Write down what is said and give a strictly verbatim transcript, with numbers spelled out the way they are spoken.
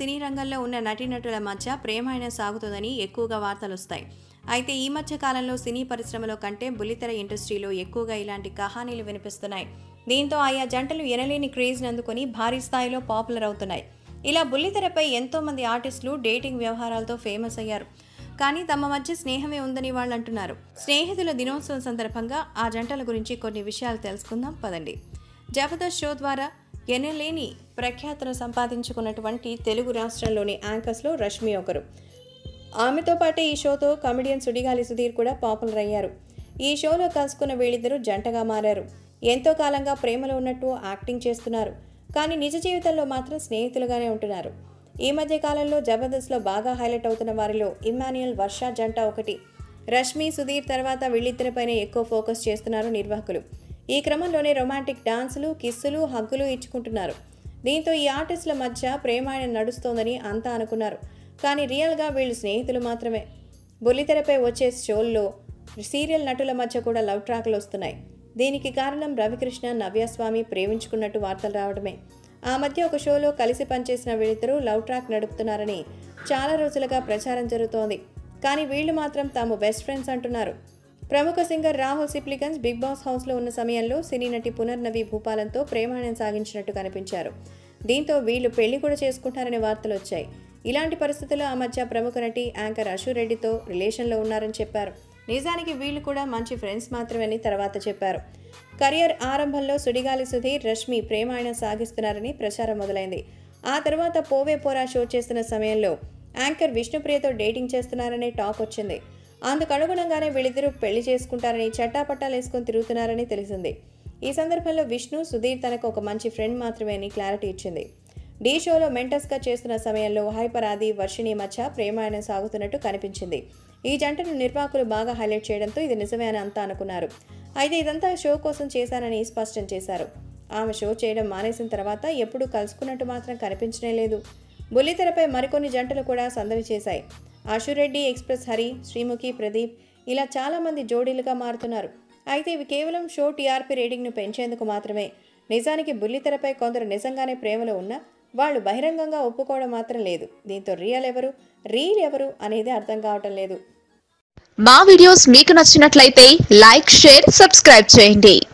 సినీ రంగంలో ఉన్న నటీనటుల మధ్య ప్రేమాయణ సాగుతుందని ఎక్కువగా వార్తలు వస్తాయి. అయితే ఈ మధ్య కాలంలో సినీ పరిశ్రమలో కంటే బుల్లితెర ఇండస్ట్రీలో ఎక్కువగా ఇలాంటి కహానీలు వినిపిస్తున్నాయి. దీంతో ఆయా జంటలు ఎనలేని క్రేజ్ని అందుకొని భారీ స్థాయిలో పాపులర్ అవుతున్నాయి. ఇలా బుల్లితెరపై ఎంతో మంది ఆర్టిస్టులు డేటింగ్ వ్యవహారాలతో ఫేమస్ అయ్యారు. కానీ తమ మధ్య స్నేహమే ఉందని వాళ్ళు అంటున్నారు. స్నేహితుల దినోత్సవం సందర్భంగా ఆ జంటల గురించి కొన్ని విషయాలు తెలుసుకుందాం పదండి. జబర్దస్త్ షో ద్వారా ఎనలేని ప్రఖ్యాతను సంపాదించుకున్నటువంటి తెలుగు రాష్ట్రంలోని యాంకర్స్లో రష్మి ఒకరు. ఆమెతో పాటే ఈ షోతో కమెడియన్ సుడిగాలి సుధీర్ కూడా పాపులర్ అయ్యారు. ఈ షోలో కలుసుకున్న వీళ్ళిద్దరూ జంటగా మారారు. ఎంతో కాలంగా ప్రేమలో ఉన్నట్టు యాక్టింగ్ చేస్తున్నారు. కానీ నిజ జీవితంలో మాత్రం స్నేహితులుగానే ఉంటున్నారు. ఈ మధ్య కాలంలో జబర్దస్త్లో బాగా హైలైట్ అవుతున్న వారిలో ఇమ్మాన్యుయల్, వర్ష జంట ఒకటి. రష్మి, సుధీర్ తర్వాత వీళ్ళిద్దరిపైనే ఎక్కువ ఫోకస్ చేస్తున్నారు నిర్వాహకులు. ఈ క్రమంలోనే రొమాంటిక్ డాన్సులు, కిస్సులు, హగ్గులు ఇచ్చుకుంటున్నారు. దీంతో ఈ ఆర్టిస్టుల మధ్య ప్రేమాయణం నడుస్తోందని అంతా అనుకున్నారు. కానీ రియల్గా వీళ్ళు స్నేహితులు మాత్రమే. బుల్లితెరపై వచ్చే షోల్లో సీరియల్ నటుల మధ్య కూడా లవ్ ట్రాక్లు వస్తున్నాయి. దీనికి కారణం రవి కృష్ణ, నవ్య స్వామి ప్రేమించుకున్నట్టు వార్తలు రావడమే. ఆ మధ్య ఒక షోలో కలిసి పనిచేసిన వీళ్ళిద్దరూ లవ్ ట్రాక్ నడుపుతున్నారని చాలా రోజులుగా ప్రచారం జరుగుతోంది. కానీ వీళ్ళు మాత్రం తాము బెస్ట్ ఫ్రెండ్స్ అంటున్నారు. ప్రముఖ singer Rahul Sipligunj Bigg Boss హౌస్లో ఉన్న సమయంలో సినీ నటి పునర్నవి భూపాలంతో ప్రేమాయణం సాగించినట్టు కనిపించారు. దీంతో వీళ్ళు పెళ్లి కూడా చేసుకుంటారనే వార్తలు వచ్చాయి. ఇలాంటి పరిస్థితుల్లో ఆ మధ్య ప్రముఖ నటి యాంకర్ అశురెడ్డితో రిలేషన్లో ఉన్నారని చెప్పారు. నిజానికి వీళ్ళు కూడా మంచి ఫ్రెండ్స్ మాత్రమని తర్వాత చెప్పారు. కెరియర్ ఆరంభంలో సుడిగాలి సుధీర్, రష్మి ప్రేమాయణం సాగిస్తున్నారని ప్రచారం మొదలైంది. ఆ తర్వాత పోవే పోరా షో చేస్తున్న సమయంలో యాంకర్ విష్ణుప్రియతో డేటింగ్ చేస్తున్నారనే టాక్ వచ్చింది. అందుకు అనుగుణంగానే వీళ్ళిద్దరూ పెళ్లి చేసుకుంటారని చట్టాపట్టాలు వేసుకొని తిరుగుతున్నారని తెలిసింది. ఈ సందర్భంలో విష్ణు, సుధీర్ తనకు ఒక మంచి ఫ్రెండ్ మాత్రమే అని క్లారిటీ ఇచ్చింది. డీ షోలో మెంటస్గా చేస్తున్న సమయంలో హైపర్ ఆది, వర్షిణి మధ్య ప్రేమాయణం సాగుతున్నట్టు కనిపించింది. ఈ జంటను నిర్వాహకులు బాగా హైలైట్ చేయడంతో ఇది నిజమే అని అంతా అనుకున్నారు. అయితే ఇదంతా షో కోసం చేశానని స్పష్టం చేశారు. ఆమె షో చేయడం మానేసిన తర్వాత ఎప్పుడూ కలుసుకున్నట్టు మాత్రం కనిపించనే లేదు. బుల్లితెరపై మరికొన్ని జంటలు కూడా సందడి చేశాయి. అశురెడ్డి, ఎక్స్ప్రెస్ హరి, శ్రీముఖి, ప్రదీప్ ఇలా చాలామంది జోడీలుగా మారుతున్నారు. అయితే ఇవి కేవలం షో టీఆర్పీ రేటింగ్ను పెంచేందుకు మాత్రమే. నిజానికి బుల్లితెరపై కొందరు నిజంగానే ప్రేమలో ఉన్నా వాళ్ళు బహిరంగంగా ఒప్పుకోవడం మాత్రం లేదు. దీంతో రియల్ ఎవరు, రీల్ ఎవరు అనేది అర్థం కావటం లేదు. మా వీడియోస్ మీకు నచ్చినట్లయితే లైక్, షేర్, సబ్స్క్రైబ్ చేయండి.